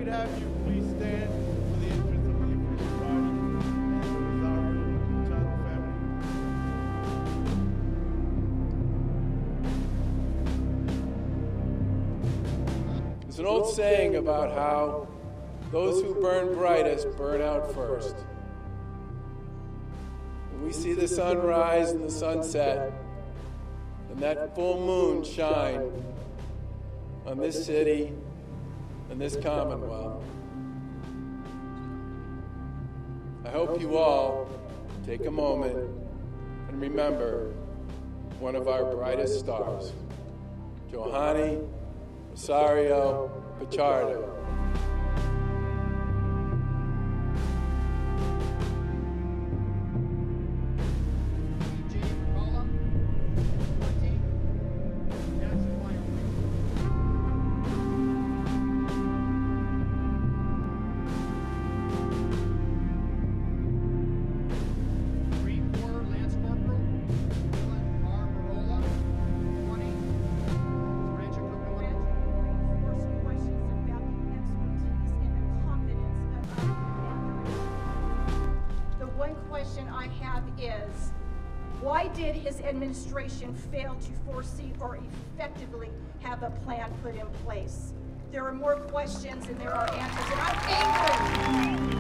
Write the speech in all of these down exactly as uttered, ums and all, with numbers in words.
would have you please stand for the entrance of the official body and the Rosario Machado family. There's an old saying about how those who burn brightest burn out first. When we see the sun rise and the sun set, and that full moon shine on this city and this Commonwealth, I hope you all take a moment and remember one of our brightest stars, Johanny Rosario Pichardo. Question I have is, why did his administration fail to foresee or effectively have a plan put in place? There are more questions than there are answers, and I'm angry.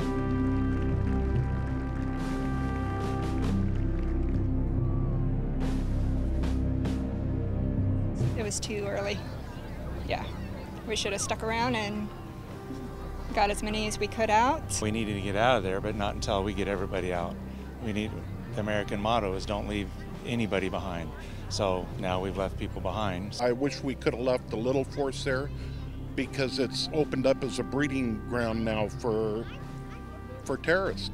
It was too early. Yeah, we should have stuck around and got as many as we could out. We needed to get out of there, but not until we get everybody out. We need, the American motto is don't leave anybody behind. So now we've left people behind. I wish we could have left a little force there because it's opened up as a breeding ground now for, for terrorists.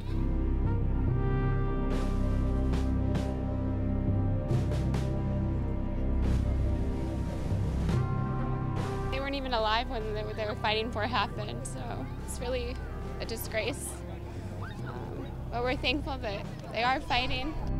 Even alive when they were, they were fighting for happened, so it's really a disgrace. Um, but we're thankful that they are fighting.